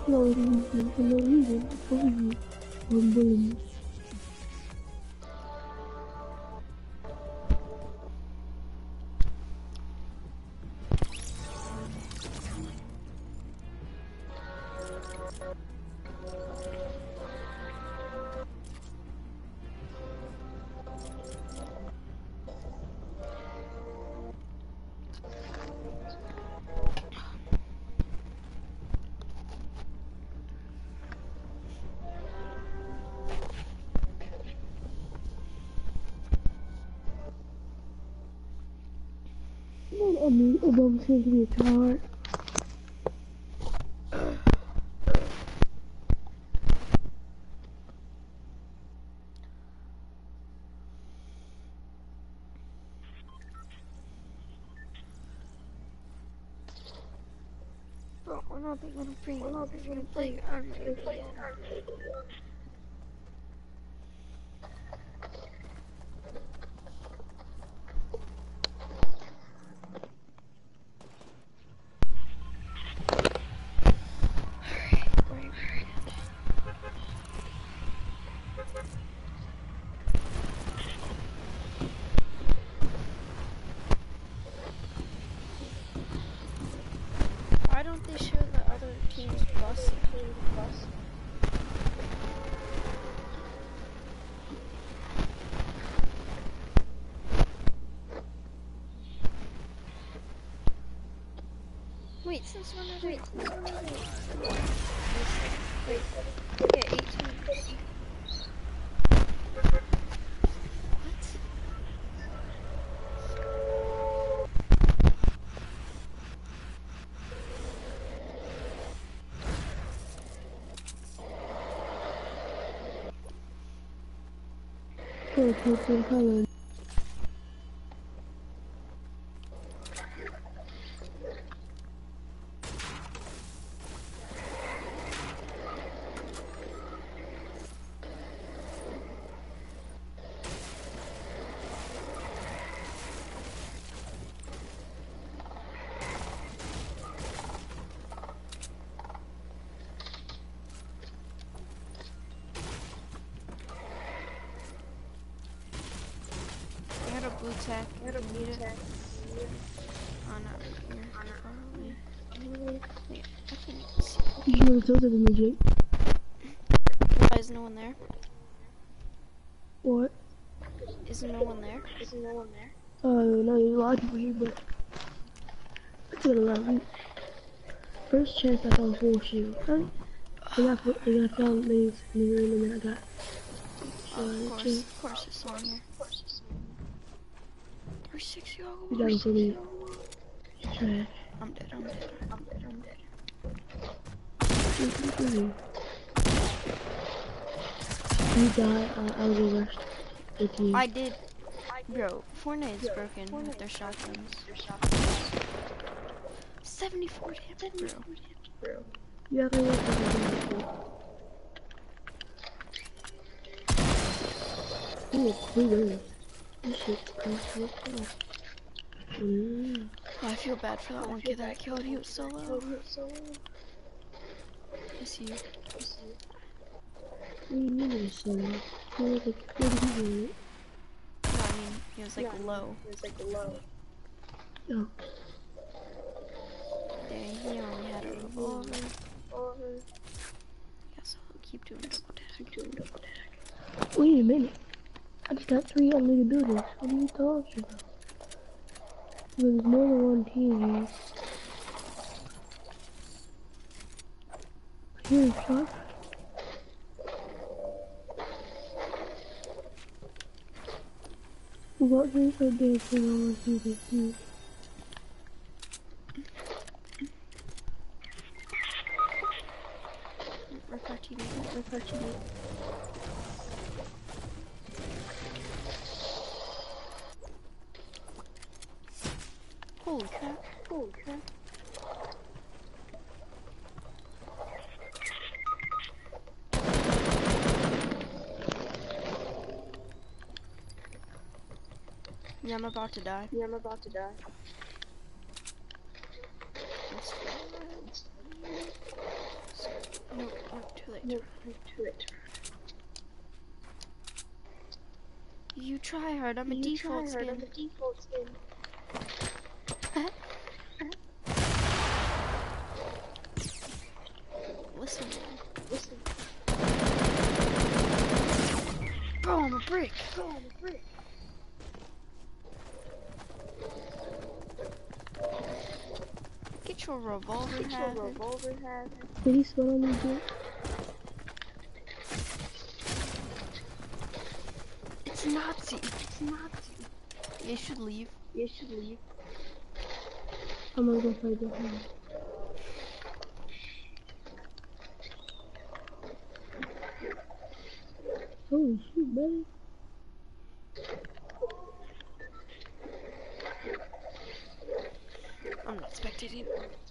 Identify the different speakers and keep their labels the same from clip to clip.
Speaker 1: No reason, for no reason, for you, I'm bullying you. I mean, Obama seems to be a coward.
Speaker 2: Bro, we're not gonna play RPG. Why don't they show the other team's bus? Wait, since when are they? Wait, yeah, 18. What?
Speaker 1: Poor people, hello.
Speaker 2: I got a blue tack. Need it. Oh, not here. Probably. Wait, I can't even see.
Speaker 1: You know what's other than me, Jake?
Speaker 2: Why is no one there?
Speaker 1: What?
Speaker 2: Is no one there?
Speaker 1: No, there's a lot of people here, but it's been a lot of weeks. First chance I found full shield. Then I found these in the room, and then I got
Speaker 2: Of course it's on here. There's 6 y'all.
Speaker 1: you down for me. Trash.
Speaker 2: I'm dead.
Speaker 1: You die, I was the worst.
Speaker 2: I did. Bro, Fortnite is broken with their shotguns. 74 damage, bro.
Speaker 1: You have to work with it. Ooh, clear. This shit's crazy.
Speaker 2: I feel bad for that one kid that I killed. He was so low. I see you.
Speaker 1: What do you mean it was so low? He was like 40 people, right?
Speaker 2: No, I mean, he was like low.
Speaker 1: Oh.
Speaker 2: Dang, he only had a revolver. Guess I'll keep doing double tag.
Speaker 1: Wait a minute. I just got 3 unlimited buildings. What are you talking about? There's more than one team here. Here's shot. What is a dancing on the TV?
Speaker 2: Rip our TV. Holy crap. Yeah, I'm about to die. You try hard. I'm a default skin. Listen, man. Bro, I'm a brick. Get your revolver having.
Speaker 1: Did he sweat on me, dude?
Speaker 2: It's Nazi. You should leave.
Speaker 1: I'm gonna go fight the hell. Holy shoot, buddy.
Speaker 2: I'm not spectating.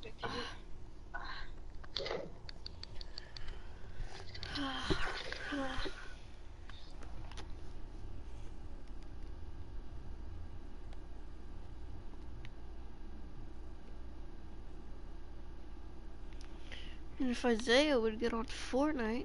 Speaker 2: And if Isaiah would get on Fortnite.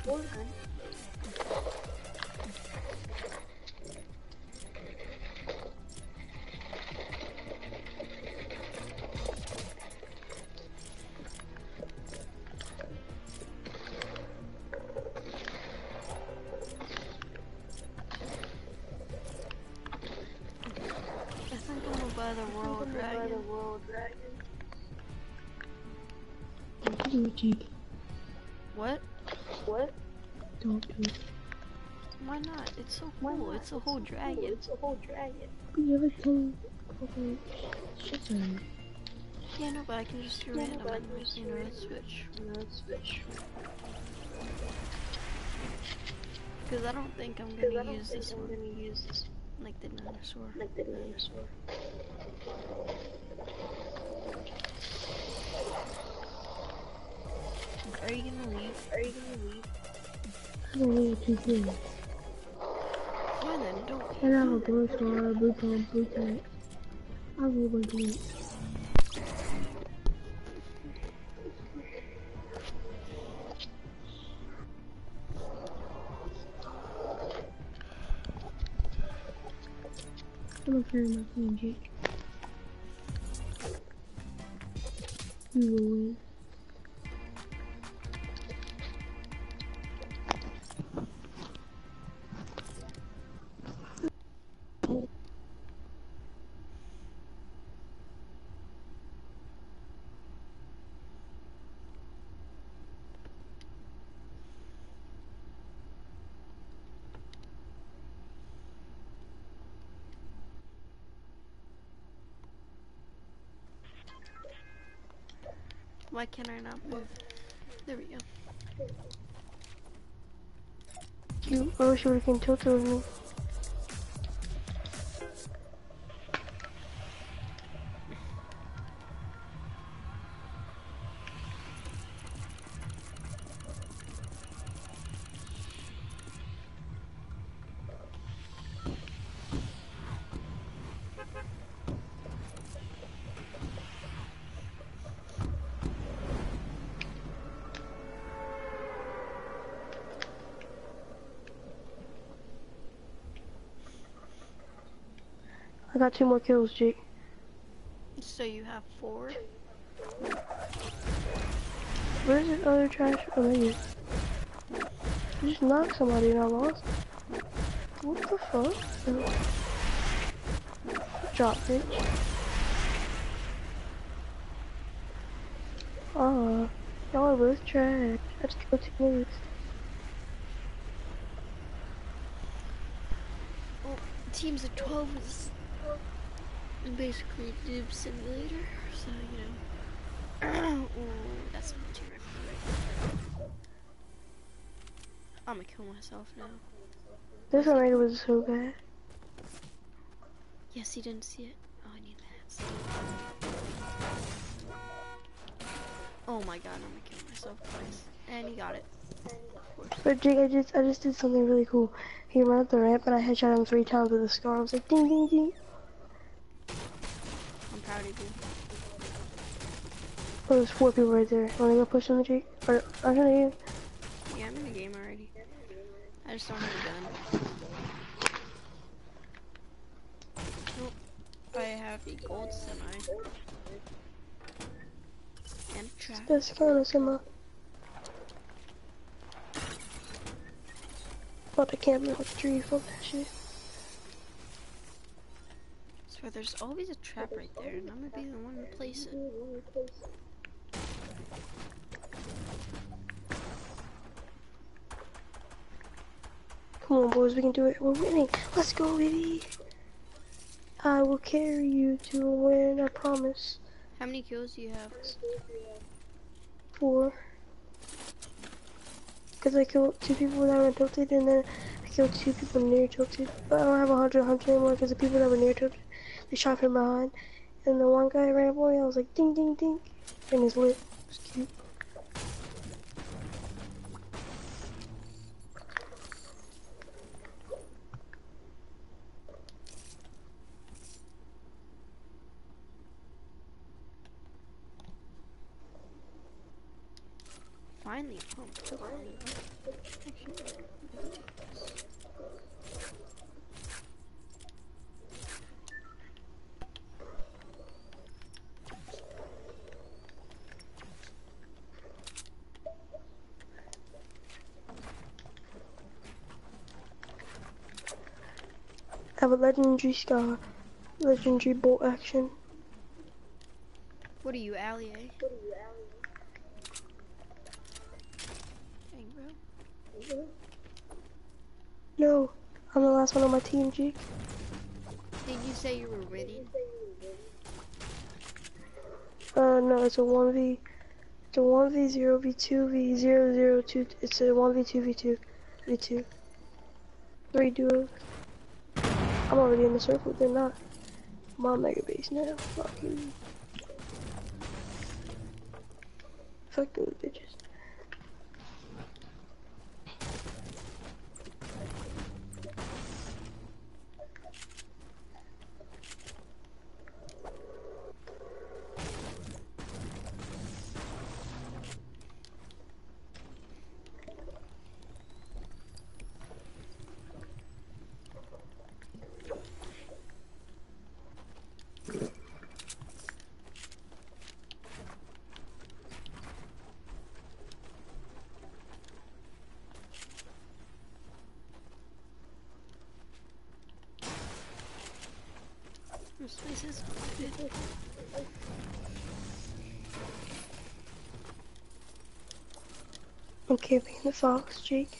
Speaker 2: I think I'm gonna buy the Royal Dragon.
Speaker 1: Don't do it, Jake.
Speaker 2: What?
Speaker 1: Don't do it.
Speaker 2: Why not? It's so cool. It's a whole dragon.
Speaker 1: You ever kill fucking shit on
Speaker 2: Yeah, no, but I can just do random and, you know, switch. Because I don't think I'm gonna use this one. Like the dinosaur. Are you gonna leave?
Speaker 1: I don't really too good.
Speaker 2: Why then? Don't leave.
Speaker 1: And I have a blue star, blue pump, blue tank. I have a whole bunch of it. I'm gonna carry my phone, Jake. You will win.
Speaker 2: Why can't I not move? There we go.
Speaker 1: I wish you would've came tilted with me. I got 2 more kills, Jake.
Speaker 2: So you have 4?
Speaker 1: Where's this other trash? Oh, there you go. I just knocked somebody and I lost. What the fuck? Drop, bitch. Y'all are both trash. I just killed 2 niggas.
Speaker 2: Well, teams of 12 is basically Dib Simulator, so you know. Ooh, that's not too right. I'm gonna kill myself now.
Speaker 1: This tornado was so bad.
Speaker 2: Yes, he didn't see it. Oh, I need that. Oh my god, I'm gonna kill myself twice. And he got it.
Speaker 1: But Jake, I just did something really cool. He ran up the ramp and I headshot him 3 times with a scar. I was like, ding, ding, ding.
Speaker 2: I'm proud of you.
Speaker 1: Oh, there's 4 people right there. Wanna go push them, Jake? Or, I'm gonna you.
Speaker 2: Yeah. I'm in the game already. I just don't have a gun. Nope. I have a gold semi. And a trap.
Speaker 1: That's kind of similar. About to camp in with the tree, fuck that shit.
Speaker 2: So there's always a trap right there, and I'm gonna be the one to place it.
Speaker 1: Come on, boys, we can do it. We're winning. Let's go, baby. I will carry you to win, I promise.
Speaker 2: How many kills do you have?
Speaker 1: 4. Because I killed 2 people that were tilted, and then I killed 2 people near tilted. But I don't have 100 anymore because the people that were near tilted, they shot from behind. And the one guy ran away, I was like, ding, ding, ding. And his lip was cute.
Speaker 2: Finally, oh, took long.
Speaker 1: I have a legendary scar, legendary bolt action.
Speaker 2: What are you, Allie? Dang, bro.
Speaker 1: No, I'm the last one on my team, Jake.
Speaker 2: Did you say you were winning?
Speaker 1: No, it's a 1v. It's a 1v0 v2 v0 2. It's a 1v2 v2. 3 duos. I'm already in the circle. They're not. I'm on mega base now. Fucking. Fuck those bitches.
Speaker 2: This place is good.
Speaker 1: I'm camping the fox, Jake.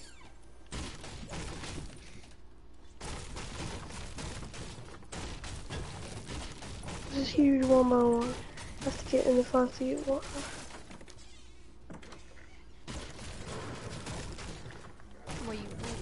Speaker 1: This is huge 1-by-1. I have to get in the fox to get water.
Speaker 2: What are you doing?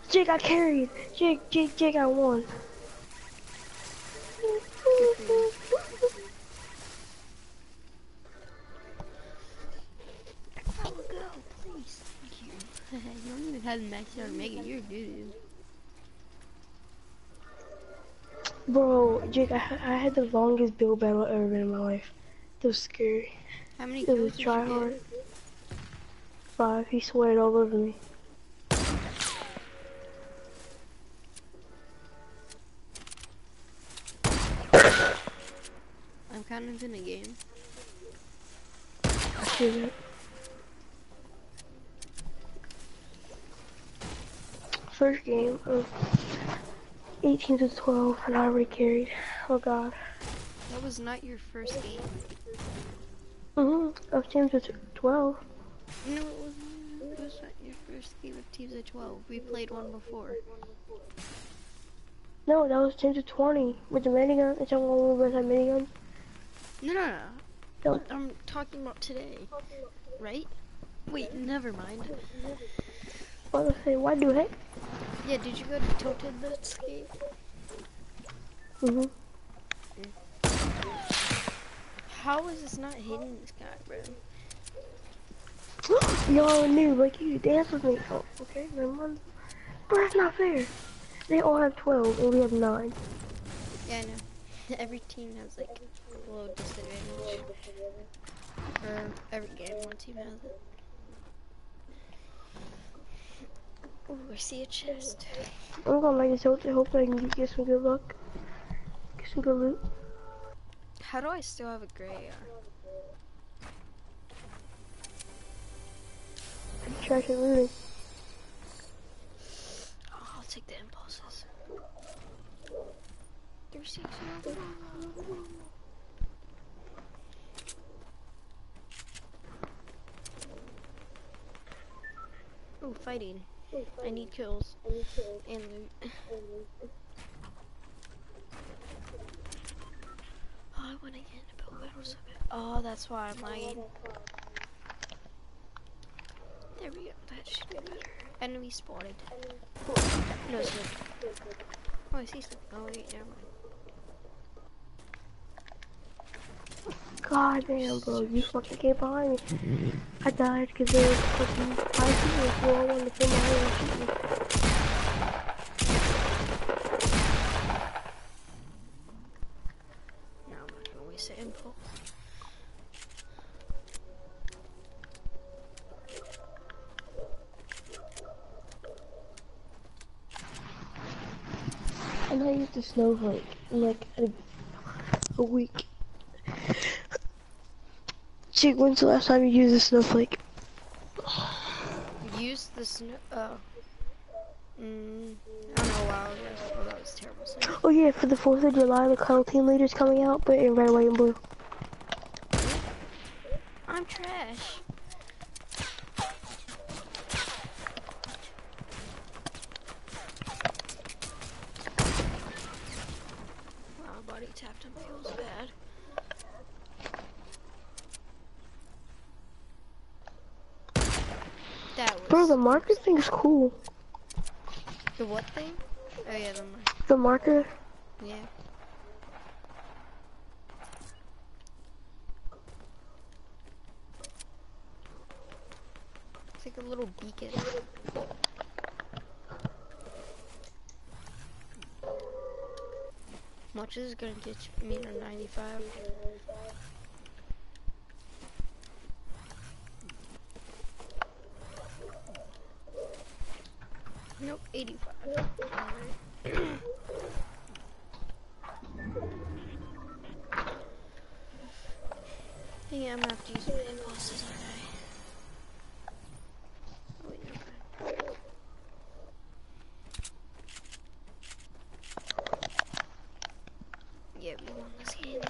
Speaker 1: Jake got carried. Jake got won.
Speaker 2: Good for you. I will go, please. Thank you. You don't even have the max out to make it. You're good.
Speaker 1: Bro, Jake, I had the longest build battle ever been in my life. It was scary.
Speaker 2: How many
Speaker 1: It was
Speaker 2: kills did
Speaker 1: try
Speaker 2: you
Speaker 1: hard.
Speaker 2: get?
Speaker 1: 5. He sweated all over me.
Speaker 2: I'm kind of in a game.
Speaker 1: I see that. First game of 18 to 12, and I already carried. Oh god.
Speaker 2: That was not your first game.
Speaker 1: Of teams of 12.
Speaker 2: No, it wasn't. It was not your first game of teams of 12. We played one before.
Speaker 1: No, that was teams of 20 with the minigun. It's all over that minigun.
Speaker 2: No.
Speaker 1: No.
Speaker 2: I'm talking about today. Right? Wait, never mind.
Speaker 1: I was say, why do it?
Speaker 2: Yeah, did you go to Tilted this game? How is this not hitting this guy, bro?
Speaker 1: Y'all knew, like, you dance with me. Oh, okay, never mind. Bro, that's not fair. They all have 12, and we have 9.
Speaker 2: Yeah, I know. Every team has, like, a little disadvantage. Or every game, one team has it. Ooh, I see a chest.
Speaker 1: I'm gonna like this. Hope I can get some good luck. Get some good loot.
Speaker 2: How do I still have a gray
Speaker 1: I'm trash at looting.
Speaker 2: Oh, I'll take the impulses. 360. Ooh, fighting. I need kills. And loot. Oh, I want to get into build battle so bad. Oh, that's why I'm lagging. There we go. That should be better. Enemy spotted. No, it's not. Oh, I see something. Oh, wait, never mind.
Speaker 1: God damn, bro, you fucking came behind me. I died because there was fucking 5 people who all wanted to pull my hair and shoot me.
Speaker 2: No, I'm not gonna waste the impulse.
Speaker 1: And I used the snowflake in like a week. Jake, when's the last time you used a snowflake?
Speaker 2: Use the snow. Oh. I don't know, a while ago. Oh, that was terrible.
Speaker 1: Oh yeah, for the 4th of July, the Cuddle Team Leader's coming out, but in red, white, and blue.
Speaker 2: I'm trash. Wow, body tapped him feels bad. That was.
Speaker 1: Bro, the marker thing's cool.
Speaker 2: The what thing? Oh yeah, the marker.
Speaker 1: The marker?
Speaker 2: Yeah. It's like a little beacon. Much is gonna get me to 95. Nope, 85. Alright. Yeah, I'm gonna have to use my impulses, aren't I? Oh, wait, never mind. Yeah, we won this game.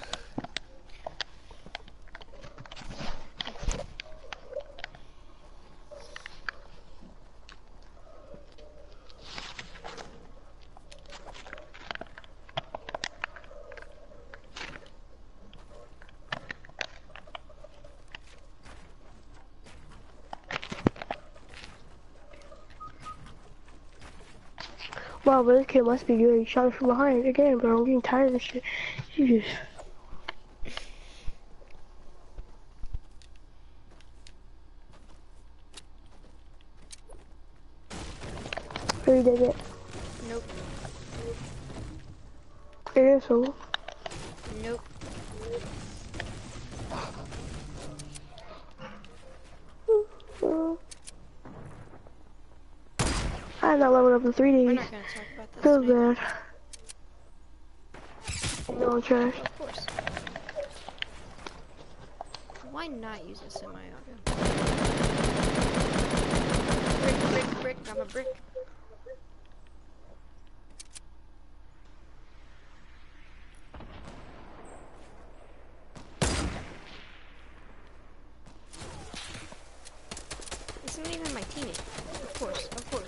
Speaker 1: Wow, but this kid must be good. He shot me from behind again, bro. I'm getting tired of this shit. Jesus. Where did it?
Speaker 2: Nope.
Speaker 1: It is so.
Speaker 2: Nope.
Speaker 1: I'm not leveled up in 3
Speaker 2: We're
Speaker 1: days.
Speaker 2: not gonna talk about this.
Speaker 1: Feels
Speaker 2: Maybe.
Speaker 1: bad. No, I'm trash.
Speaker 2: Of course. Why not use a semi-auto? Brick, I'm a brick. It's not even my teammate. Of course.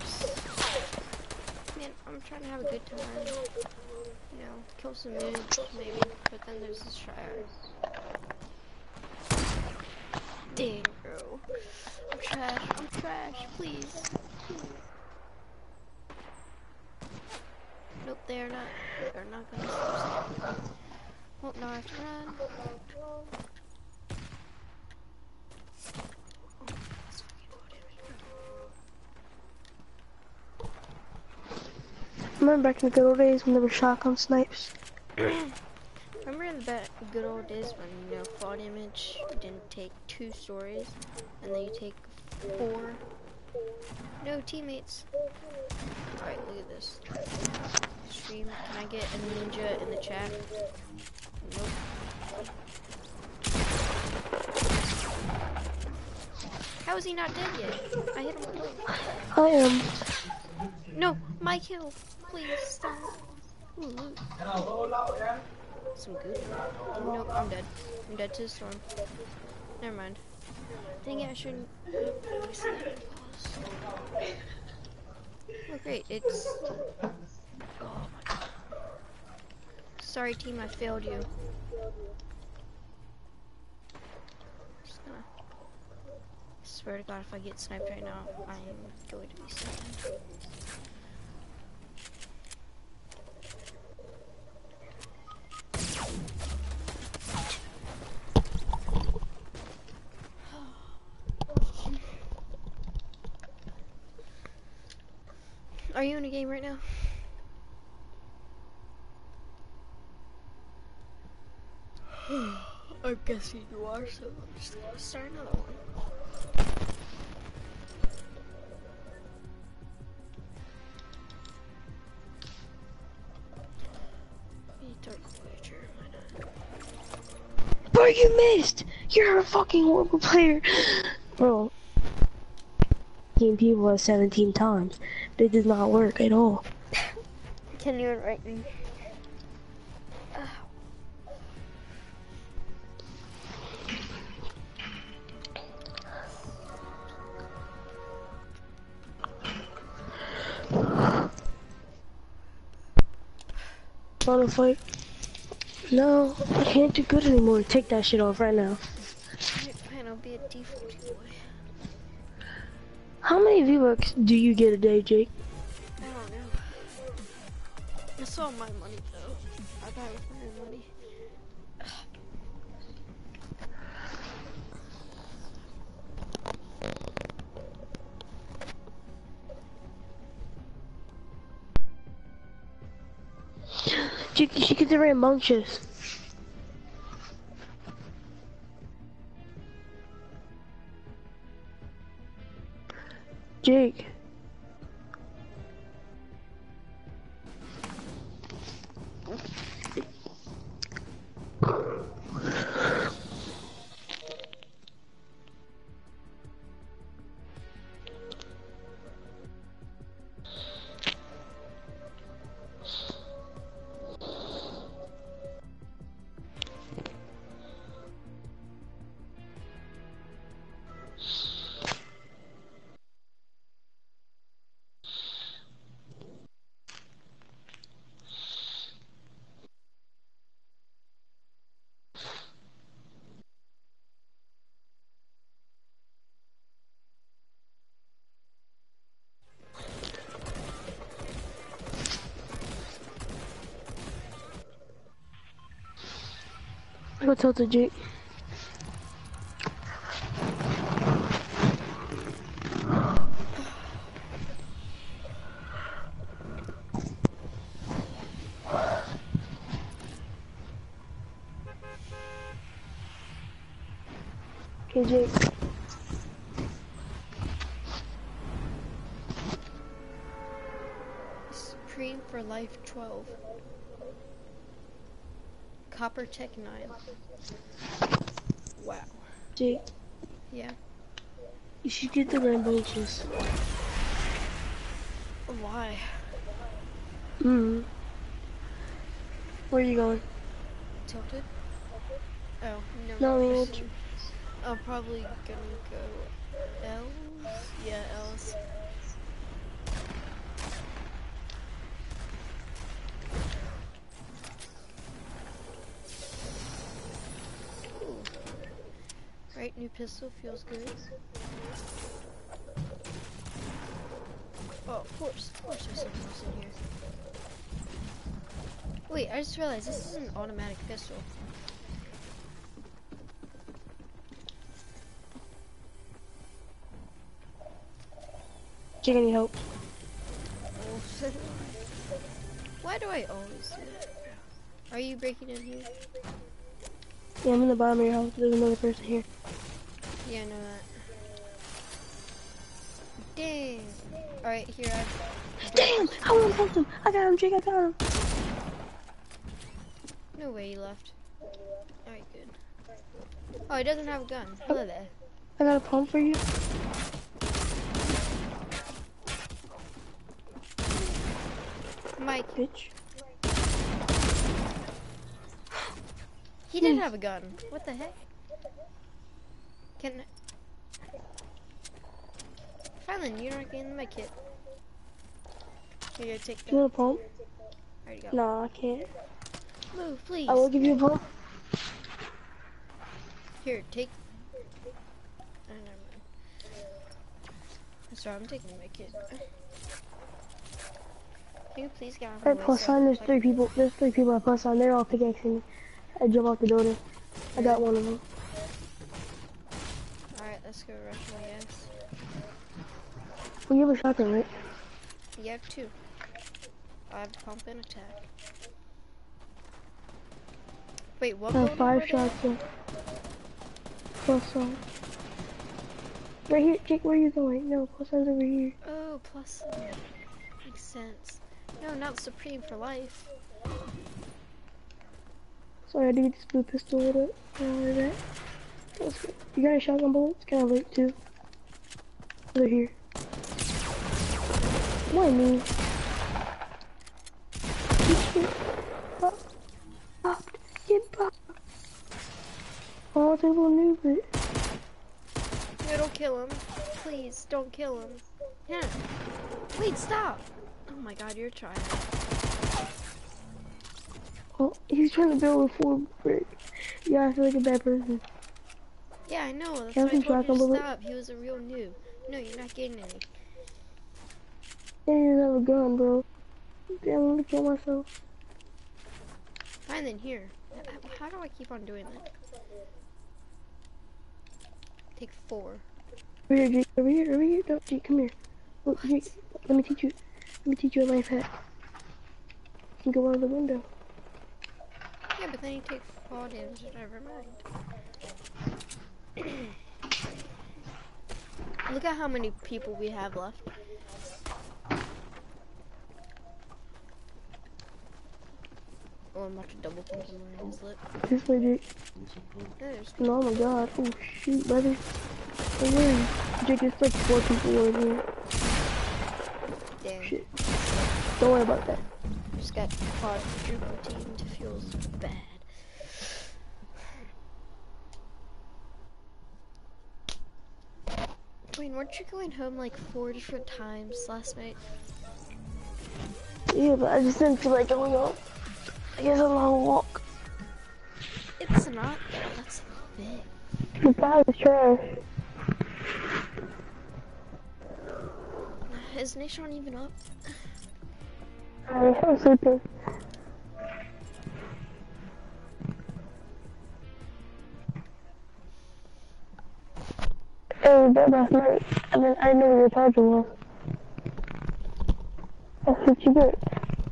Speaker 2: Man, I'm trying to have a good time. You know, kill some noobs, maybe. But then there's this tryhard. Dang, bro. I'm trash, please. Nope, they're not gonna stop me. Well, now I have to run.
Speaker 1: Remember back in the good old days when there were shotgun snipes?
Speaker 2: Remember in the good old days when, you know, fall damage didn't take 2 stories, and then you take 4? No teammates. Alright, look at this. Stream, can I get a ninja in the chat? Nope. How is he not dead yet? I hit him twice.
Speaker 1: I am.
Speaker 2: No, my kill. Please stop. Ooh, loot. Some goop. Nope, I'm dead. I'm dead to the storm. Never mind. Dang it, I shouldn't. Oh great, it's... Oh my god. Sorry team, I failed you. Just gonna... Swear to god, if I get sniped right now, I am going to be sad. Are you in a game right now? I'm guessing you are, so I'm just gonna start another one.
Speaker 1: Bro, you missed! You're a fucking horrible player! Bro. People at 17 times. It does not work at all.
Speaker 2: Can you invite me?
Speaker 1: Wanna fight? No, I can't do good anymore. Take that shit off right now.
Speaker 2: Fine, I'll be a default boy.
Speaker 1: How many V-Bucks do you get a day, Jake?
Speaker 2: I don't know. It's all my money though. I buy with my own money.
Speaker 1: Jake, you should get the rambunctious. Jake. I go tell to Jake. Okay, Jake.
Speaker 2: Supreme for Life 12. Copper Tech 9. Wow.
Speaker 1: Jake,
Speaker 2: Yeah.
Speaker 1: you should get the rambunctious.
Speaker 2: Why?
Speaker 1: Where are you going?
Speaker 2: Tilted? Oh, no.
Speaker 1: No, I mean,
Speaker 2: I'm probably gonna go L's? Yeah, L's. Ooh. Right, new pistol feels good. Oh, of course there's something else in here. Wait, I just realized this is an automatic pistol.
Speaker 1: Jake, I need help.
Speaker 2: Oh. Why do I always do that? Are you breaking in here?
Speaker 1: Yeah, I'm in the bottom of your house. There's another person here.
Speaker 2: Yeah, I know that. Dang. Alright, here
Speaker 1: Damn! I almost helped him. I got him, Jake. I got him.
Speaker 2: No way he left. Alright, good. Oh, he doesn't have a gun. Hello there.
Speaker 1: I got a pump for you.
Speaker 2: Mike.
Speaker 1: Bitch.
Speaker 2: He did have a gun. What the heck? Fallon, you're not getting my kit. Here, take that.
Speaker 1: You want a pump?
Speaker 2: Already got
Speaker 1: Nah, I can't.
Speaker 2: Move, please.
Speaker 1: I will give you a pump.
Speaker 2: Here, take. Oh, never mind. Sorry, I'm taking my kit. Can you please get out of my
Speaker 1: At
Speaker 2: way?
Speaker 1: plus sign, there's three people. There's three people at plus sign. They're all pickaxing me. I jump off the building. I got one of them.
Speaker 2: Alright, let's go rush my ass.
Speaker 1: Well, you have a shotgun, right?
Speaker 2: You have two. I have pump and attack. Wait, what?
Speaker 1: I have
Speaker 2: building
Speaker 1: 5
Speaker 2: were they at?
Speaker 1: shots. Plus sign. Right here, Jake. Where are you going? No, plus sign's over here.
Speaker 2: Oh, plus. Makes sense. No, not Supreme for Life.
Speaker 1: Sorry, I did this blue pistol with it. That. That's good. You got a shotgun bullets? Can I have like 2? Over here. Why me? Get back. Oh, they will move it.
Speaker 2: No, don't kill him. Please, don't kill him. Yeah. Wait, stop. Oh my god, you're trying.
Speaker 1: Oh, he's trying to build a 4 brick. Yeah, I feel like a bad person.
Speaker 2: Yeah, I know. That's
Speaker 1: Can I
Speaker 2: why I
Speaker 1: have some
Speaker 2: told you
Speaker 1: shotgun
Speaker 2: to
Speaker 1: bullets?
Speaker 2: stop. He was a real noob. No, you're not getting any.
Speaker 1: I didn't have a gun, bro. Damn, I'm gonna kill myself.
Speaker 2: Fine then, here. How do I keep on doing that? Take 4.
Speaker 1: Over here, Jake. Over here, over here. No, Jake, come here. Look, Jake, let me teach you. Let me teach you a life hack. You can go out of the window.
Speaker 2: Yeah, but then you take fall damage. Never mind. Look at how many people we have left. Oh, I'm about to double pump him when he's lit.
Speaker 1: This way, Jake. No, oh my god. Oh, shoot, brother. Hey, where are you? Jake, it's like 4 people over here.
Speaker 2: Damn.
Speaker 1: Shit. Don't worry about that.
Speaker 2: Just got quadruple teamed. Feels bad. Wait, weren't you going home like 4 different times last night?
Speaker 1: Yeah, but I just didn't feel like going out. I guess a long walk.
Speaker 2: It's not though, that's the thing.
Speaker 1: The bag is trash.
Speaker 2: Is Nation even up?
Speaker 1: I'm sleeping. Oh, that last night. I mean, I didn't know where your charger was. That's what you get.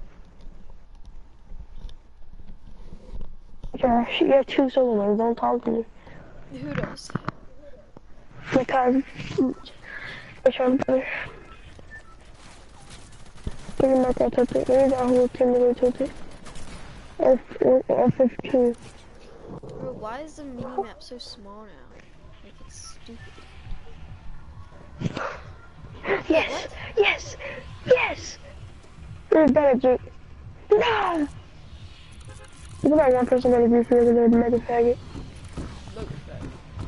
Speaker 1: Josh, you have 2 solo ones. Don't talk to me.
Speaker 2: Who does?
Speaker 1: My card. Which one better? Look at my card tilted. Look at that whole team really tilted. F15.
Speaker 2: Bro, why is the mini-map so small now? Like, it's stupid. Wait,
Speaker 1: Yes!
Speaker 2: what?
Speaker 1: Yes! Yes! You're better, Jake. No! Look at that one person that agrees with the mega faggot.
Speaker 2: Look at that.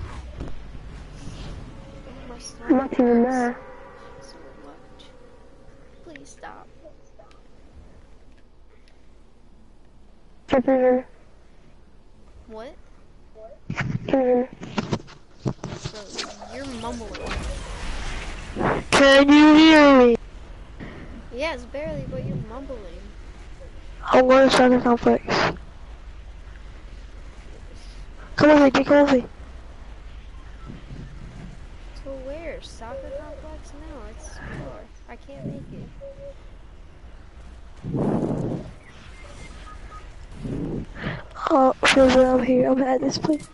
Speaker 2: Oh, my stomach
Speaker 1: I'm not even
Speaker 2: hurts
Speaker 1: there.
Speaker 2: so much. Please stop.
Speaker 1: Can you hear me?
Speaker 2: What?
Speaker 1: Can you hear me?
Speaker 2: Bro, you're mumbling.
Speaker 1: Can you hear me?
Speaker 2: Yes, barely, but you're mumbling.
Speaker 1: I'm going to Soccer Complex. Come on, Jake, come on.
Speaker 2: To where? Soccer complex? No, it's far. I can't make it.
Speaker 1: Oh, I'm here. I'm at this place.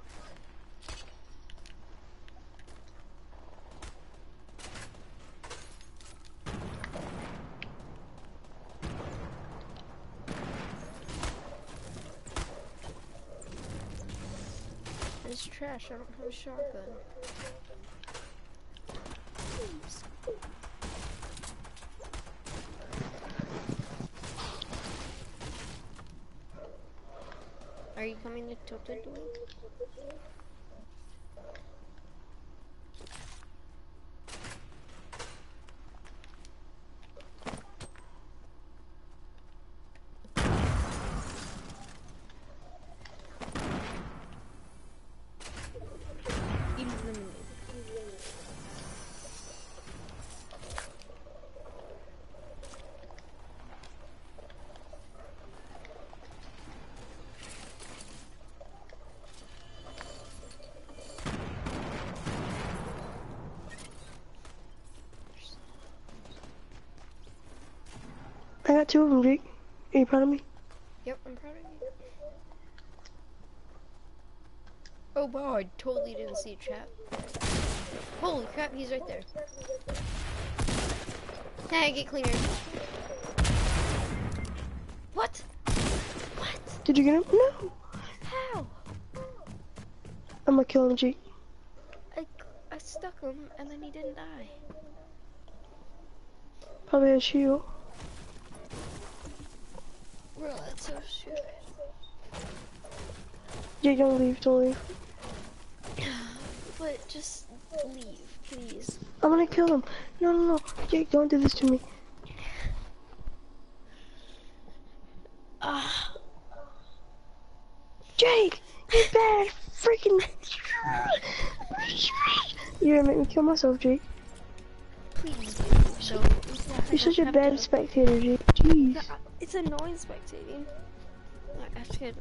Speaker 2: It's trash. I don't have a shotgun. Oops. Are you coming to Tilted with me? Eliminate.
Speaker 1: I got 2 of them, Jake. Are you proud of me?
Speaker 2: Yep, I'm proud of you. Oh wow, I totally didn't see a trap. Holy crap, he's right there. Hey, get cleaner. What? What?
Speaker 1: Did you get him? No.
Speaker 2: How?
Speaker 1: I'm gonna kill him, Jake.
Speaker 2: I stuck him and then he didn't die.
Speaker 1: Probably a shield.
Speaker 2: Bro, that's so stupid.
Speaker 1: Jake, don't leave, don't leave.
Speaker 2: But just leave, please.
Speaker 1: I'm gonna kill him. No, no, no. Jake, don't do this to me.
Speaker 2: Ah,
Speaker 1: Jake, you bad freaking. You're gonna make me kill myself, Jake.
Speaker 2: please. So
Speaker 1: You're such a bad spectator, Jake. Jeez.
Speaker 2: it's annoying spectating. I have to get.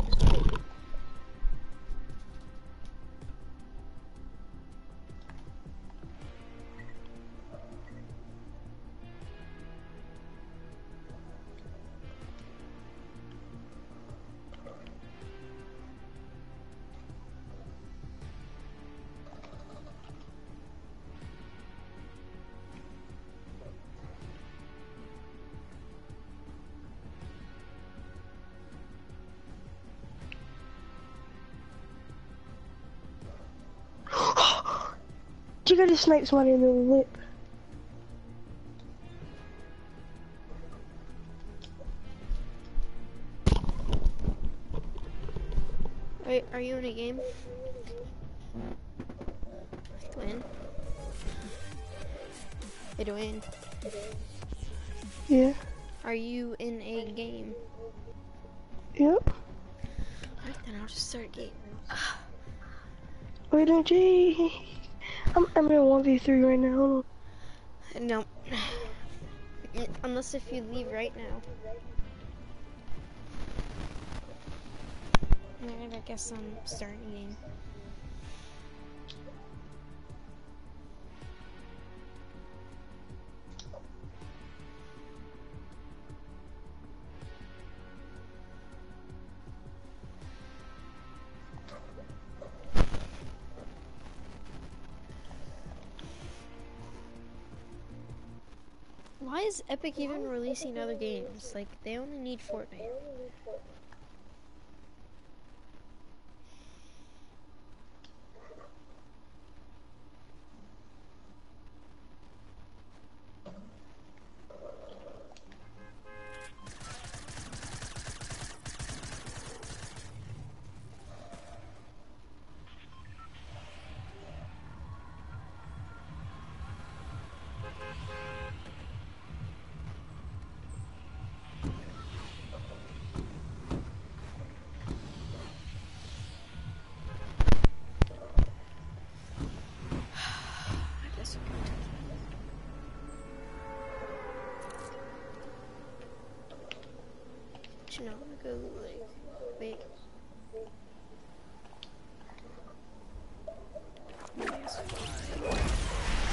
Speaker 1: Jake, I just sniped somebody in the lip.
Speaker 2: Wait, are you in a game? Dwayne? Hey, Dwayne.
Speaker 1: Yeah.
Speaker 2: Are you in a game?
Speaker 1: Yep.
Speaker 2: Alright, then I'll just start a game.
Speaker 1: Wait, no, Jake. I'm in a 1v3 right now. Hold on.
Speaker 2: No. Unless if you leave right now. Alright, I guess I'm starting a game. Why is Epic even releasing other games? Like, they only need Fortnite. I guess I can take it. You know, I'm gonna go, like, wait. PS5.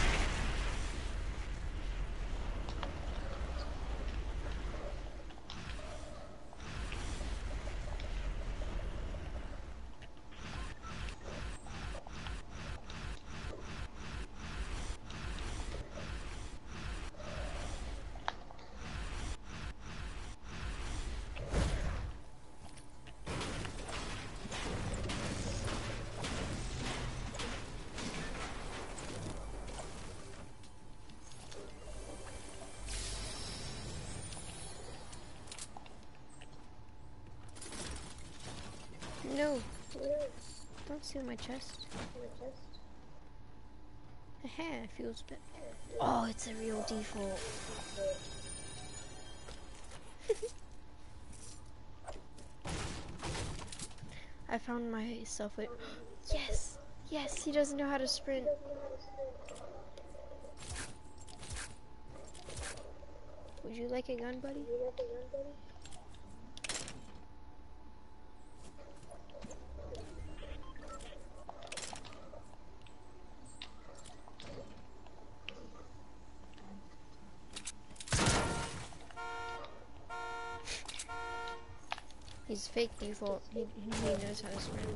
Speaker 2: No, don't steal my chest. Haha, it feels bad. Oh, it's a real default. I found myself with. Yes! Yes, he doesn't know how to sprint. Would you like a gun, buddy? He's fake default. He knows how to sprint.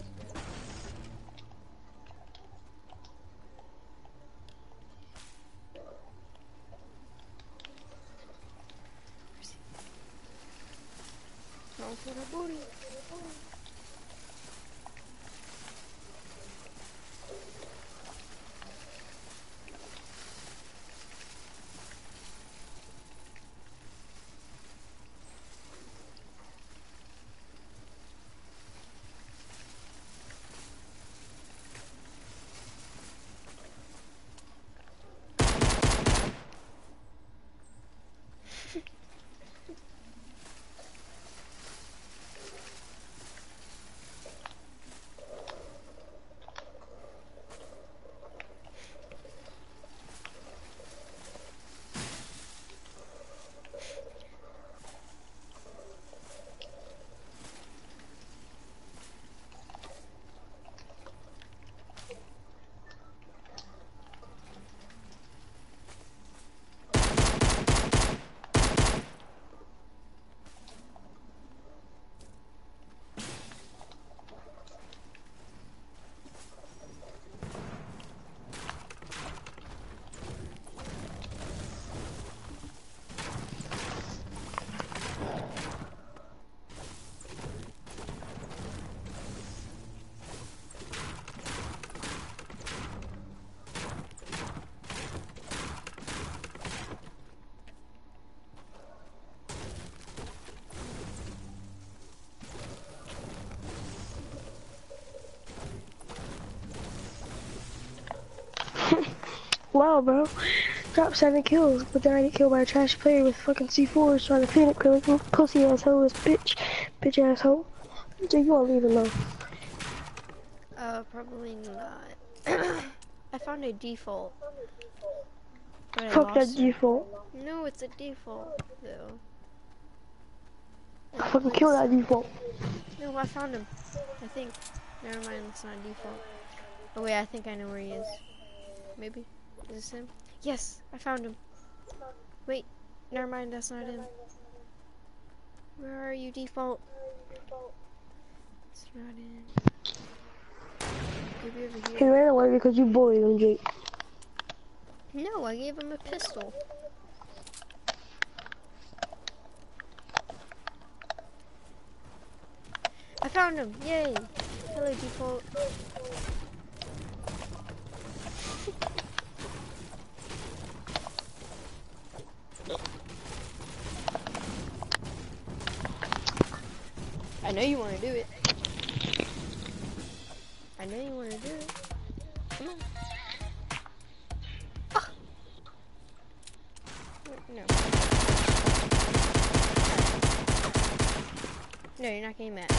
Speaker 2: Going for the booty.
Speaker 1: Wow, bro. Dropped 7 kills, but then I get killed by a trash player with fucking C4s trying to panic kill me. Pussy asshole is bitch asshole. Dude, you won't leave alone.
Speaker 2: Probably not. I found a default. But I
Speaker 1: Fuck that
Speaker 2: lost it.
Speaker 1: default.
Speaker 2: No, it's a default, though.
Speaker 1: I fucking kill that default.
Speaker 2: No, I found him. I think. Never mind, it's not default. Oh wait, I think I know where he is. Maybe. Is this him? Yes, I found him. Wait, never mind, that's not him. Where are you, default? It's not in. Maybe over
Speaker 1: He
Speaker 2: here.
Speaker 1: ran away because you bullied him, Jake.
Speaker 2: No, I gave him a pistol. I found him. Yay. Hello, default. I know you want to do it. I know you want to do it. Come on. Ah. No. No, you're not getting mad.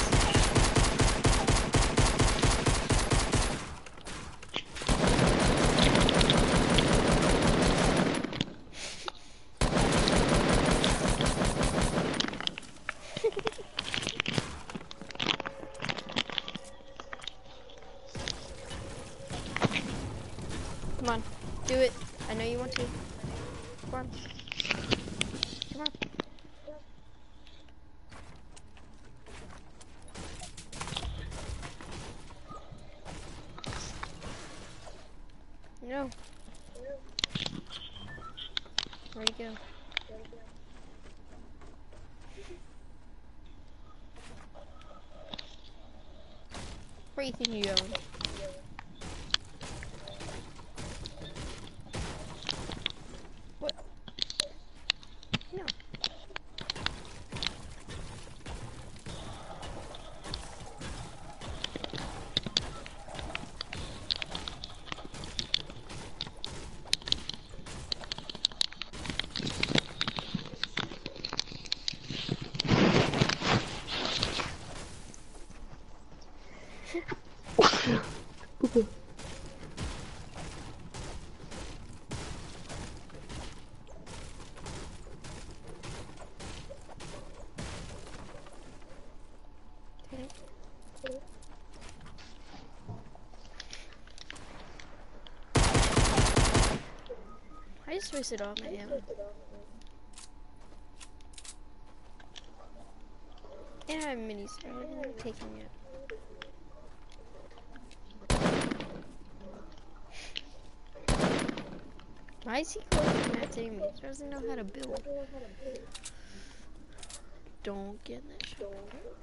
Speaker 2: Come on, do it. I know you want to. Come on. Come on. No. Where'd he go? Where do you think you're going? What? No.
Speaker 1: Okay.
Speaker 2: I just wasted all my ammo. And I have minis. I haven't taken yet. Why is he collecting that to me? He doesn't know how to build. Don't get in that shot.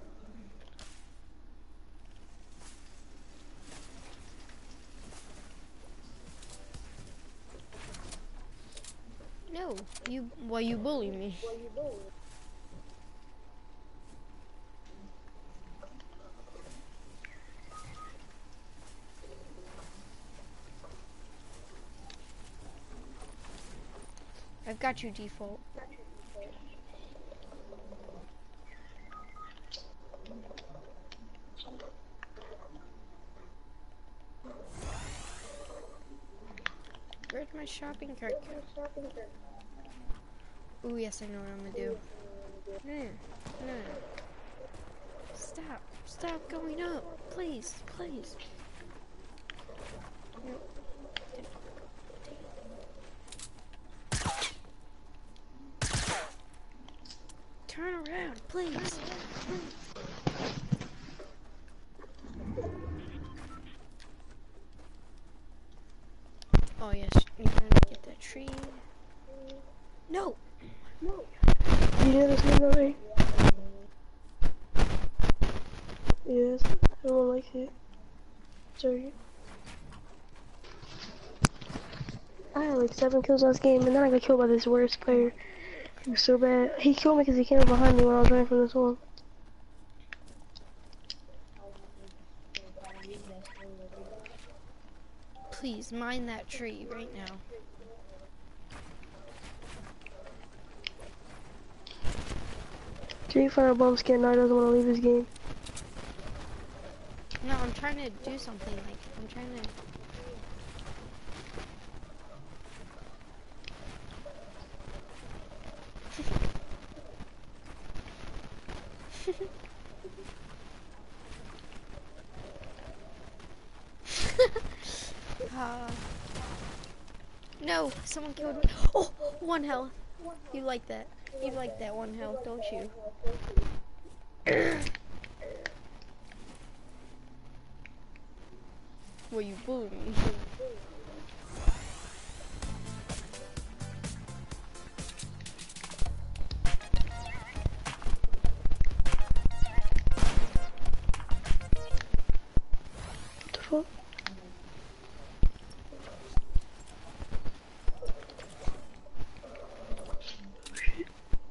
Speaker 2: No, you bully me. I've got you, default. Where'd my shopping cart go? Ooh, yes, I know what I'm gonna do. No. Stop going up. Please. Nope. Turn around, please. Oh yes, you're trying to get that tree. No.
Speaker 1: You hear this name already? Yes, everyone likes it. Sorry. I had like 7 kills last game, and then I got killed by this worst player. He was so bad. He killed me because he came up behind me when I was running from this one.
Speaker 2: Please, mine that tree right now.
Speaker 1: Tree Fire Bum scared now he doesn't want to leave his game.
Speaker 2: No, I'm trying to do something. Like, I'm trying to... No, someone killed me. Oh, 1 health. You like that. You like that 1 health, don't you? Well, you bullied me.
Speaker 1: fuck? Shit.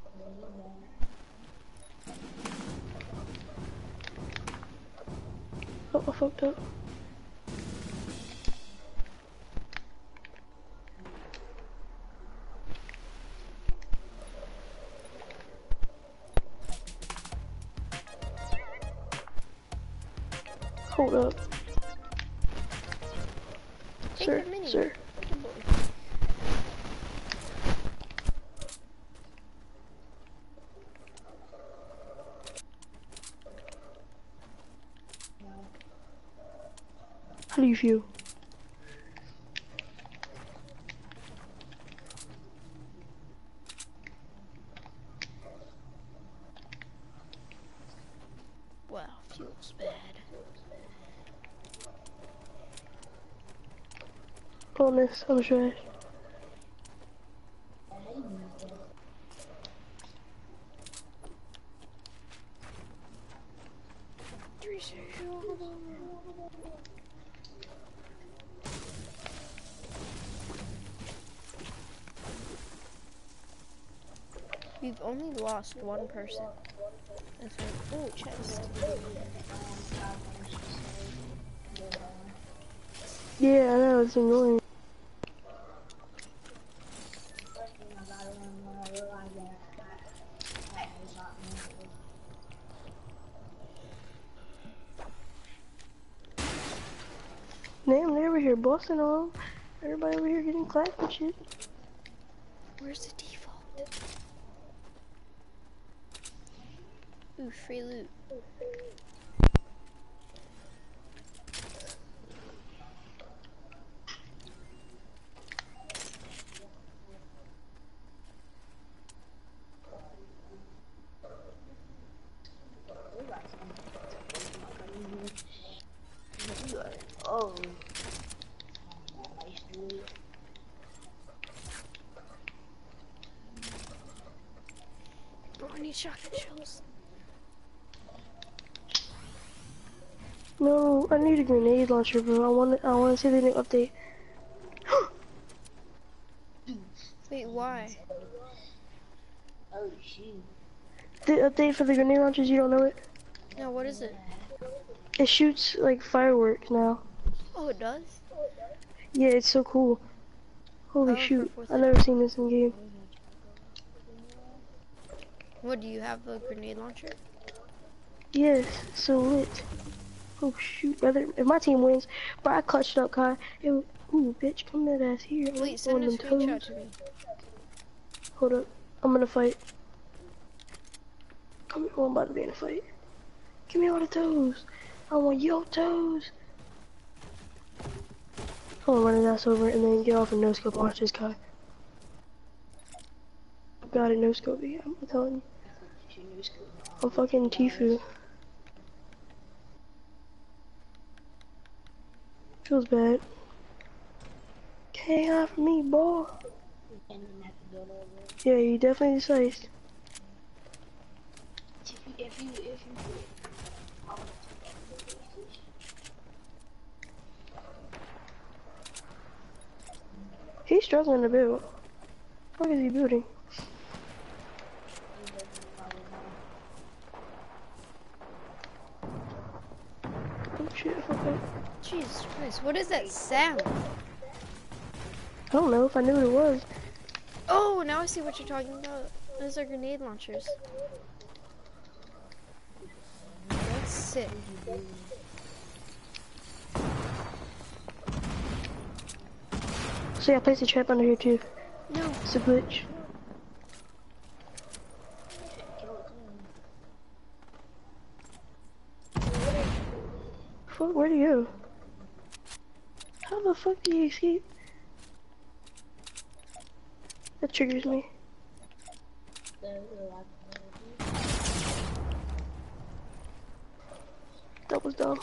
Speaker 1: Oh, I fucked up. Hold up.
Speaker 2: Take
Speaker 1: Sir,
Speaker 2: the mini.
Speaker 1: sir.
Speaker 2: Good boy.
Speaker 1: How do you feel?
Speaker 2: Wow, feels bad.
Speaker 1: Bonus, I'm trash.
Speaker 2: We've only lost one person. That's right. Oh, chest.
Speaker 1: Yeah, I know, it's annoying. Damn, they over here busting on 'em. Everybody over here getting clapped and shit.
Speaker 2: Where's the default? Ooh, free loot.
Speaker 3: Oh.
Speaker 2: Bro, I need shotgun shells.
Speaker 1: No, I need a grenade launcher, bro. I want to see the new update.
Speaker 2: Wait, why?
Speaker 3: Oh shoot.
Speaker 1: The update for the grenade launchers, you don't know it?
Speaker 2: No, what is it?
Speaker 1: It shoots like fireworks now.
Speaker 2: Oh, it does?
Speaker 1: Yeah, it's so cool. Holy
Speaker 2: Oh, for
Speaker 1: shoot,
Speaker 2: 4th
Speaker 1: I've
Speaker 2: of
Speaker 1: never seen this in game.
Speaker 2: What, do you have a grenade launcher?
Speaker 1: Yes, so lit. Oh shoot, brother. If my team wins, bro, I clutched up, Kai. Ooh, bitch, come that ass here.
Speaker 2: Wait,
Speaker 1: On
Speaker 2: send a
Speaker 1: them
Speaker 2: screenshot
Speaker 1: toes.
Speaker 2: to me.
Speaker 1: Hold up, I'm gonna fight. Come here, I'm about to be in a fight. Give me all the toes. I want your toes. I'm gonna run his ass over and then get off and no-scope watch this guy. Got it, no-scope again, I'm telling you. I'm fucking Tifu. Feels bad. Can't hide from me, boy. Yeah, you definitely decided.
Speaker 3: If you
Speaker 1: He's struggling to build. What is he building? Oh shit, fuck that.
Speaker 2: Jesus Christ, what is that sound?
Speaker 1: I don't know if I knew what it was.
Speaker 2: Oh, now I see what you're talking about. Those are grenade launchers. That's sick.
Speaker 1: See, I placed a trap under here too.
Speaker 2: No.
Speaker 1: It's a glitch. Fuck, where'd he go? How the fuck did he escape? That triggers me. That was dumb.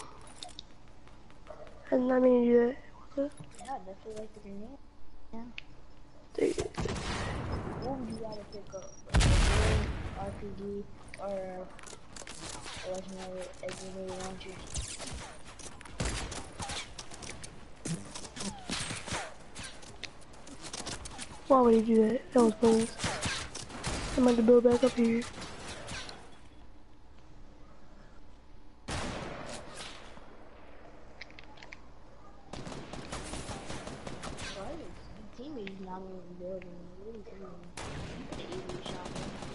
Speaker 1: I did not mean to do that. What the?
Speaker 3: Yeah, definitely like the grenade.
Speaker 1: Dude.
Speaker 3: What would you rather pick up? RPG or a legendary grenade launcher?
Speaker 1: Why would he do that? That was pointless. I'm about to build back up here.
Speaker 3: Why is the teammates not in the building? What is he doing? The easy shot.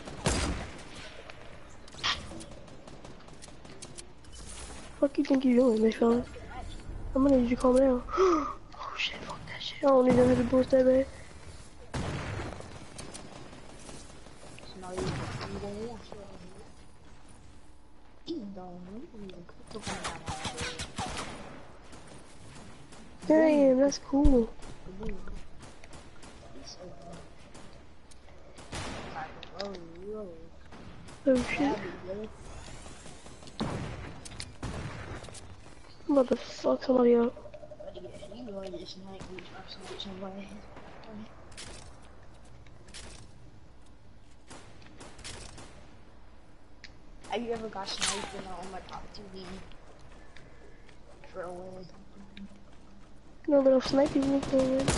Speaker 1: What do you think you're doing, Miss Fella? I'm gonna need you to calm down. Oh shit, fuck that shit. I don't need them to boost that bad.
Speaker 3: So now you don't want to. You don't. You can
Speaker 1: Damn, that's cool. Oh shit. I'm about to fuck somebody up.
Speaker 3: Have you ever got sniped in on my top TV for a win?
Speaker 1: No, but I'm sniping me for a win.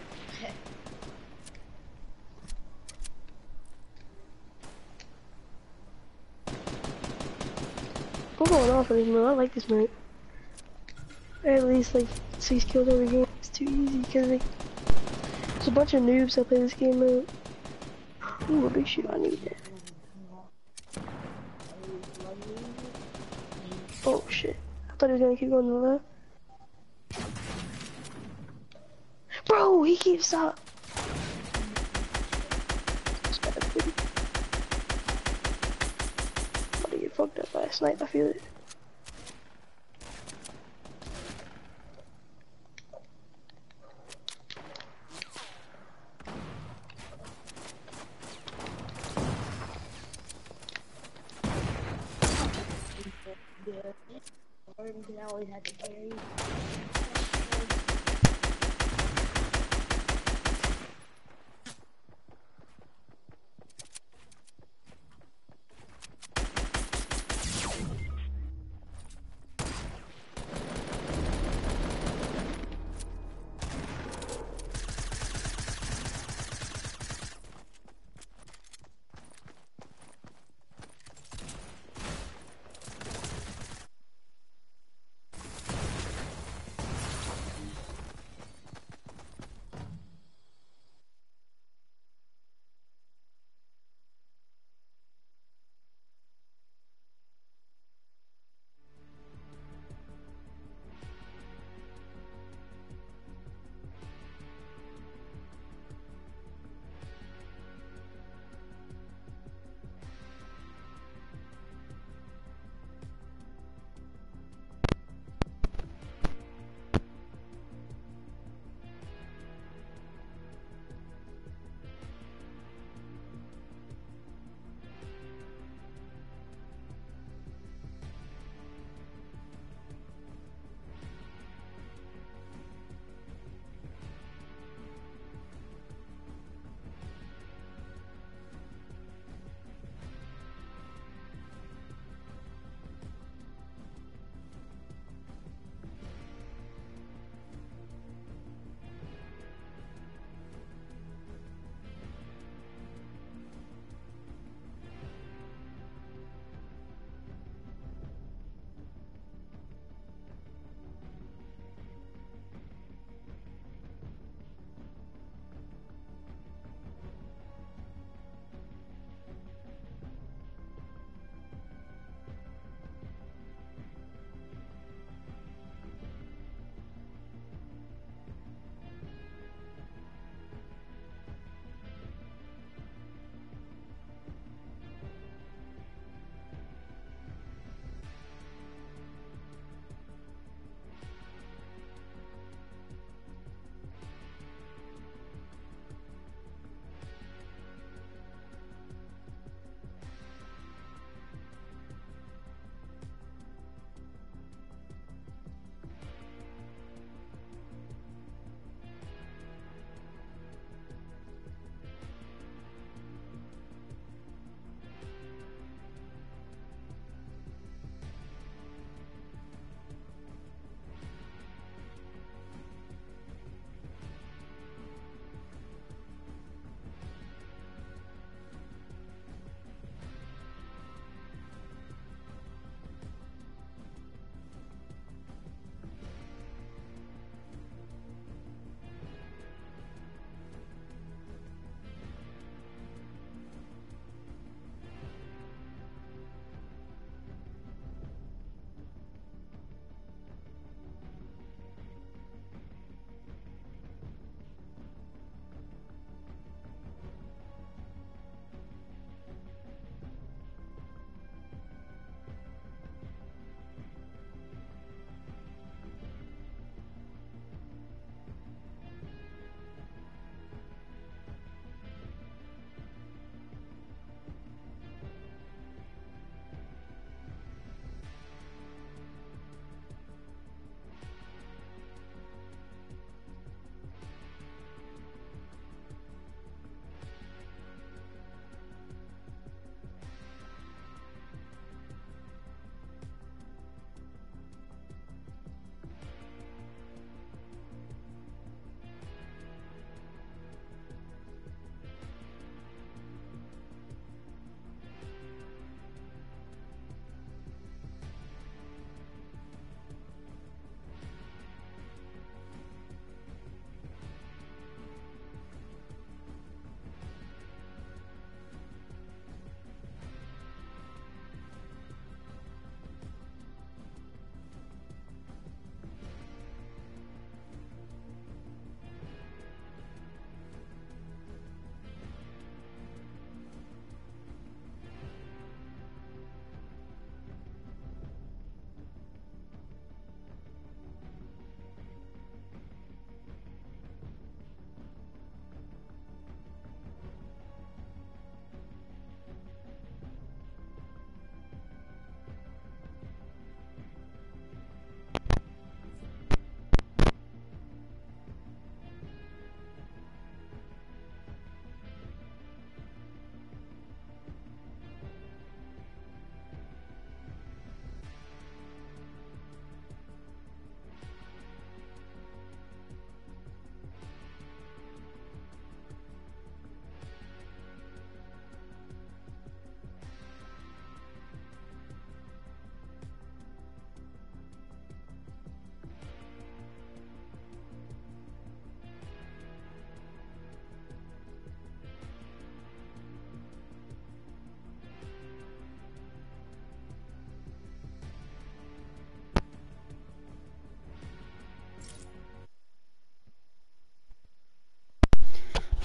Speaker 1: I'm going off for this map. I like this map. At least like 6 kills every game. It's too easy because like, there's a bunch of noobs that play this game mode. Ooh, a big shoot. I need that. Oh shit. I thought he was gonna keep going to the left. Bro, he keeps up. I'm about to get fucked up by a snipe. I feel it.
Speaker 3: I always had to carry.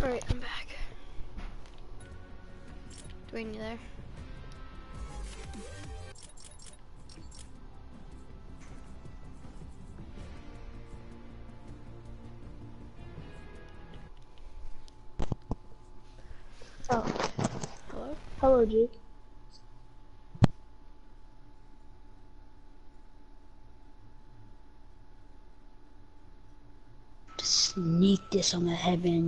Speaker 2: Alright, I'm back. Dwayne, you there?
Speaker 1: Oh,
Speaker 2: Hello?
Speaker 1: hello, G.
Speaker 4: Sneak this on the headband.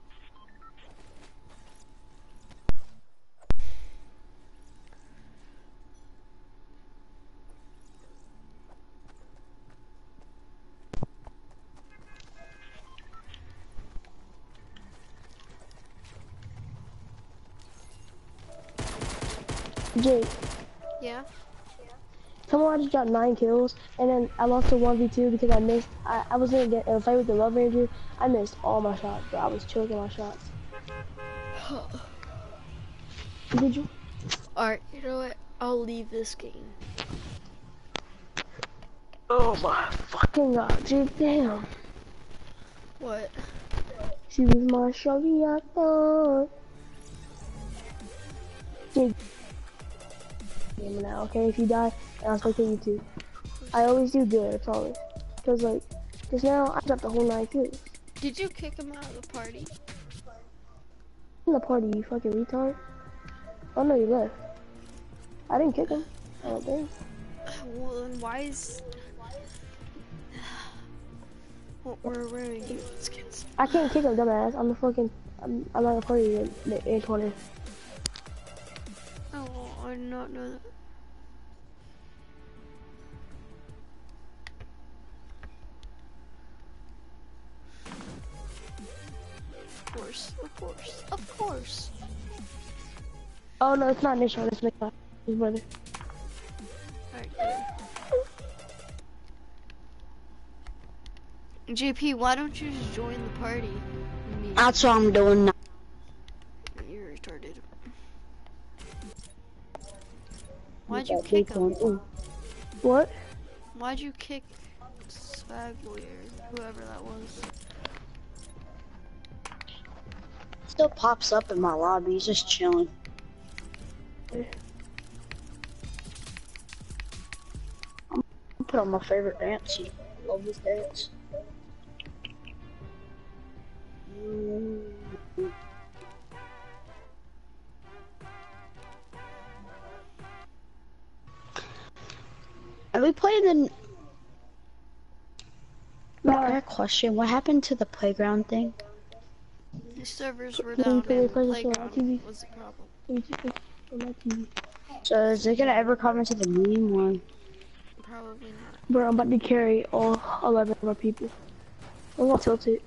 Speaker 1: Jake,
Speaker 2: Yeah?
Speaker 1: come on, I just got 9 kills, and then I lost to 1v2 because I missed. I was gonna get in a fight with the Love Ranger. I missed all my shots, bro. I was choking my shots. Did you?
Speaker 2: Alright, you know what? I'll leave this game.
Speaker 1: Oh my fucking god, Jake, damn.
Speaker 2: What?
Speaker 1: She was my shorty, I thought. Jake. Game now, okay? If you die, and I'll spectate you too. I always do good, I promise. Cause like, just now, I dropped the whole 9 kills.
Speaker 2: Did you kick him out of the party?
Speaker 1: In the party, you fucking retard. Oh no, you left. I didn't kick him. I don't think.
Speaker 2: Well, then why is... Well, we're wearing human skins.
Speaker 1: I can't kick him, dumbass. I'm the fucking. I'm not a party in 20.
Speaker 2: Oh, well, I did not know that. Of course, of course, of course.
Speaker 1: Oh no, it's not Nishon, it's Nick. His brother.
Speaker 2: Alright, good. JP, why don't you just join the party? Me.
Speaker 4: That's what I'm doing now.
Speaker 2: You're retarded. Why'd you kick him?
Speaker 1: What?
Speaker 2: Why'd you kick Swagboy or whoever that was?
Speaker 4: Still pops up in my lobby. He's just chilling. I'm gonna put on my favorite dance. Love this dance. Are we playing the? I got a question. What happened to the playground thing?
Speaker 2: The servers were
Speaker 1: Can you
Speaker 2: down
Speaker 1: play
Speaker 2: and
Speaker 1: the presence on
Speaker 2: playground
Speaker 1: TV?
Speaker 2: was the problem.
Speaker 1: Let me just put on my TV.
Speaker 4: So is it gonna ever come into the meme or?
Speaker 2: Probably not.
Speaker 1: Bro, I'm about to carry all 11 of our people. I'm gonna tilt it.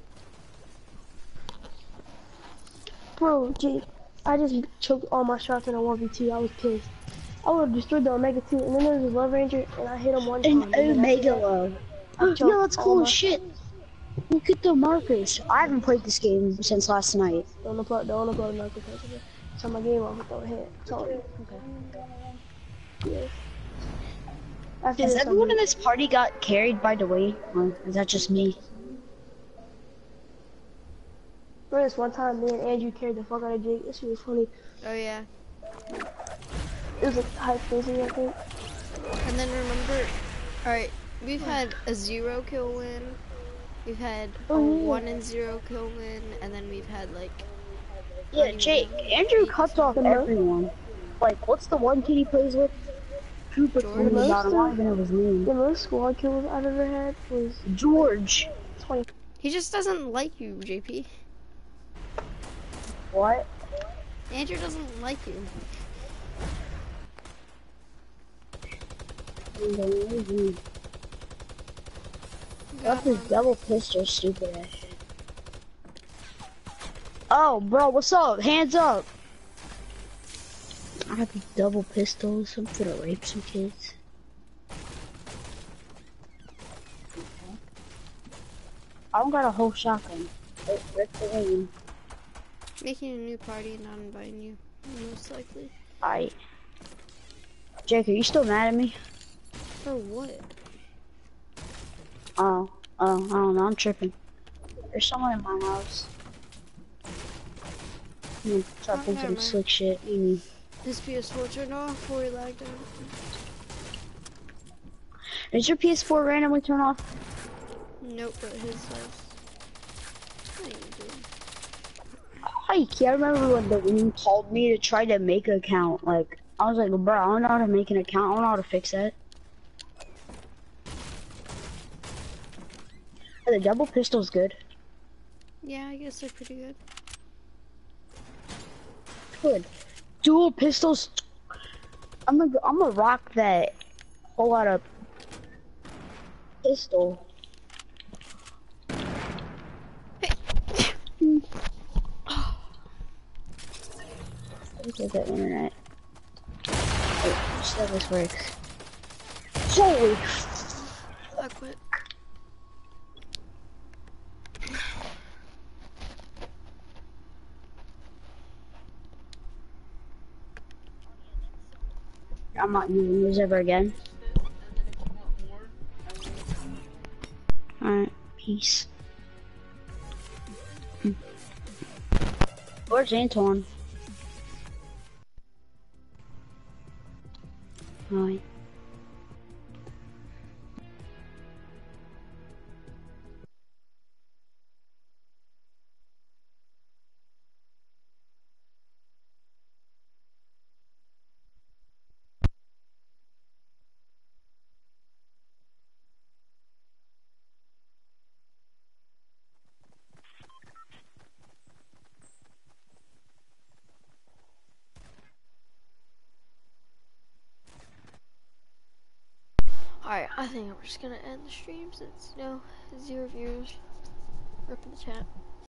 Speaker 1: Bro, Jake, I just choked all my shots in a 1v2. I was pissed. I would have destroyed the Omega too, and then there was a Love Ranger, and I hit him one time.
Speaker 4: An Omega low. Yo, that's cool as shit. Look at the markers. I haven't played this game since last night.
Speaker 1: Don't upload Narco Festival. Turn my game off without a hit. Sorry. Okay. Yes. After
Speaker 4: Has
Speaker 1: this,
Speaker 4: everyone in this party got carried by Dwayne? Or is that just me?
Speaker 1: Bro, this one time, me and Andrew carried the fuck out of Jake. This shit was funny.
Speaker 2: Oh yeah.
Speaker 1: It was like high spacing, I think.
Speaker 2: And then remember, alright, we've had a 0 kill win, we've had a 1 and 0 kill win, and then we've had like...
Speaker 4: Yeah, Jake, Andrew cuts off everyone. Like, what's the one kid he plays with? Cooper told me about him. I don't even know his name.
Speaker 1: The most squad kills I've ever had was
Speaker 4: George.
Speaker 1: 20.
Speaker 2: He just doesn't like you, JP.
Speaker 4: What?
Speaker 2: Andrew doesn't like you.
Speaker 4: That's his double pistol, stupid ass shit. Oh, bro, what's up? Hands up! I have a double pistols. I'm gonna rape some kids. I don't got a whole shotgun. Rip the lane.
Speaker 2: Making a new party and not inviting you, most likely.
Speaker 4: Jake, are you still mad at me?
Speaker 2: For what?
Speaker 4: I don't know, I'm tripping. There's someone in my house. I'm gonna start
Speaker 2: Oh,
Speaker 4: playing
Speaker 2: never
Speaker 4: some
Speaker 2: mind.
Speaker 4: slick shit. Amy.
Speaker 2: His PS4 turned off before he lagged out.
Speaker 4: Does your PS4 randomly turn off?
Speaker 2: Nope, but his does. What are you doing?
Speaker 4: Hike, I remember when the room called me to try to make an account. Like, I was like, bro, I don't know how to make an account. I don't know how to fix that. The double pistol's good.
Speaker 2: Yeah, I guess they're pretty good.
Speaker 4: Good. Dual pistols. I'm gonna rock that whole lot of pistol. Look at the internet. Wait, see how this works. Holy
Speaker 2: I quit.
Speaker 4: I'm not using this ever again. Alright, peace. Where's Antoine? Alright.
Speaker 2: Alright, I think I'm just gonna end the stream since, 0 viewers. Rip in the chat.